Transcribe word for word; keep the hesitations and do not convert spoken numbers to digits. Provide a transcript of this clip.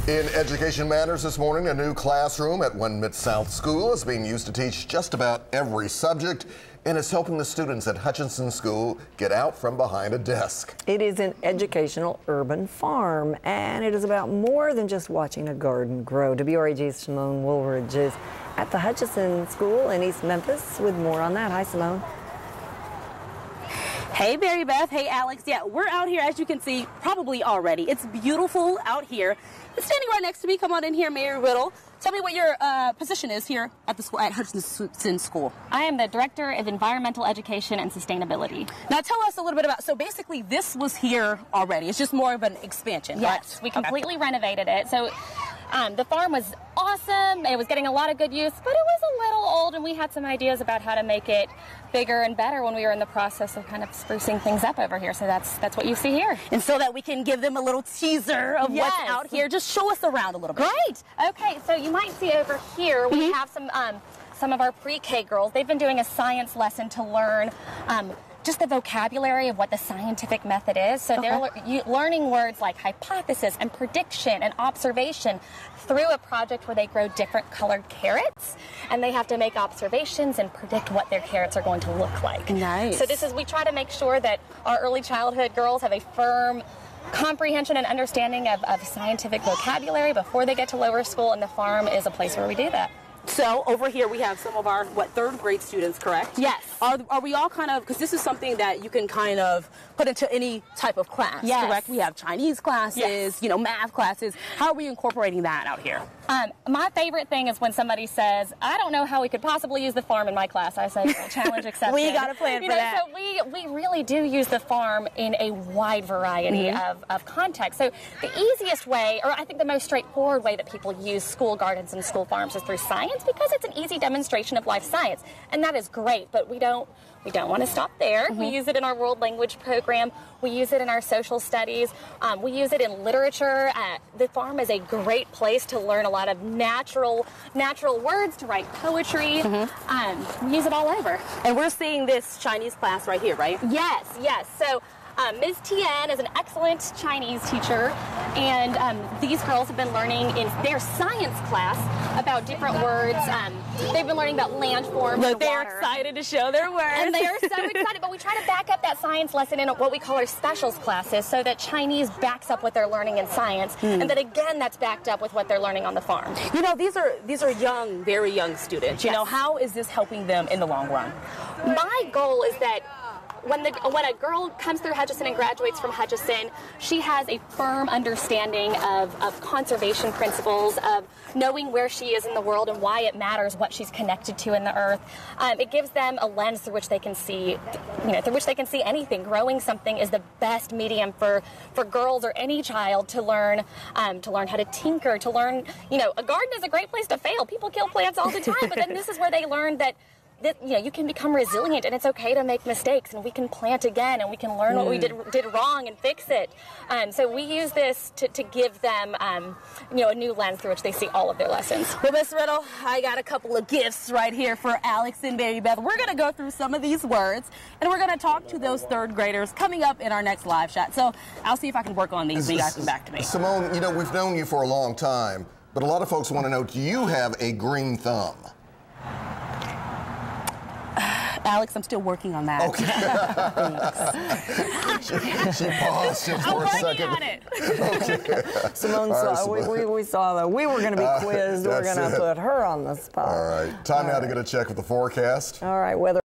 In Education Matters this morning, a new classroom at One Mid-South School is being used to teach just about every subject and is helping the students at Hutchison School get out from behind a desk. It is an educational urban farm, and it is about more than just watching a garden grow. W R E G's Simone Woolridge is at the Hutchison School in East Memphis with more on that. Hi, Simone. Hey, Mary Beth. Hey, Alex. Yeah, we're out here, as you can see, probably already. It's beautiful out here. It's standing right next to me. Come on in here, Mary Riddle. Tell me what your uh, position is here at the school, at Hutchison School. I am the Director of Environmental Education and Sustainability. Now, tell us a little bit about, so basically this was here already. It's just more of an expansion, Yes, right? we completely okay. renovated it. So um, the farm was awesome. It was getting a lot of good use, but it was a little old, and we had some ideas about how to make it bigger and better when we were in the process of kind of sprucing things up over here. So that's that's what you see here. And so that we can give them a little teaser of yes. what's out here, just show us around a little bit. Great. Okay, so you might see over here we mm-hmm. have some um, some of our pre-K girls. They've been doing a science lesson to learn um, just the vocabulary of what the scientific method is. So okay. they're le learning words like hypothesis and prediction and observation through a project where they grow different colored carrots, and they have to make observations and predict what their carrots are going to look like. Nice. So this is, we try to make sure that our early childhood girls have a firm comprehension and understanding of, of scientific vocabulary before they get to lower school, and the farm is a place where we do that. So over here we have some of our, what, third grade students, correct? Yes. Are, are we all kind of, because this is something that you can kind of put into any type of class, yes. correct? We have Chinese classes, yes. you know, math classes. How are we incorporating that out here? Um, my favorite thing is when somebody says, I don't know how we could possibly use the farm in my class. I say, well, challenge accepted. We got a plan you for know, that. So we, we really do use the farm in a wide variety mm-hmm. of, of contexts. So the easiest way, or I think the most straightforward way that people use school gardens and school farms is through science, because it's an easy demonstration of life science, and that is great, but we don't we don't want to stop there. Mm-hmm. We use it in our world language program. We use it in our social studies. Um, we use it in literature. Uh, the farm is a great place to learn a lot of natural natural words, to write poetry. Mm-hmm. um, we use it all over. And we're seeing this Chinese class right here, right? Yes, yes. So Um, Miz Tian is an excellent Chinese teacher, and um, these girls have been learning in their science class about different words. Um, they've been learning about landforms Look, and they're water. excited to show their words. And they are so excited, but we try to back up that science lesson in what we call our specials classes, so that Chinese backs up what they're learning in science, mm. and that again that's backed up with what they're learning on the farm. You know, these are these are young, very young students. You yes. know, how is this helping them in the long run? My goal is that When, the, when a girl comes through Hutchison and graduates from Hutchison, she has a firm understanding of, of conservation principles, of knowing where she is in the world and why it matters what she's connected to in the earth. Um, it gives them a lens through which they can see, you know, through which they can see anything. Growing something is the best medium for, for girls or any child to learn, um, to learn how to tinker, to learn, you know, a garden is a great place to fail. People kill plants all the time, but then this is where they learn that That, you know, you can become resilient, and it's okay to make mistakes, and we can plant again, and we can learn mm. what we did did wrong and fix it. Um, so we use this to, to give them, um, you know, a new lens through which they see all of their lessons. Well, Miss Riddle, I got a couple of gifts right here for Alex and Mary Beth. We're going to go through some of these words, and we're going to talk to those third graders coming up in our next live shot. So I'll see if I can work on these so you guys come back to me. Simone, you know, we've known you for a long time, but a lot of folks want to know, do you have a green thumb? Alex, I'm still working on that. Okay. she, she paused just for I'm a second. on it. Okay. Simone right, saw, Simone. We, we saw that. We were going to be quizzed. Uh, we're going to put her on the spot. All right. Time All now right. to get a check with the forecast. All right. Weather.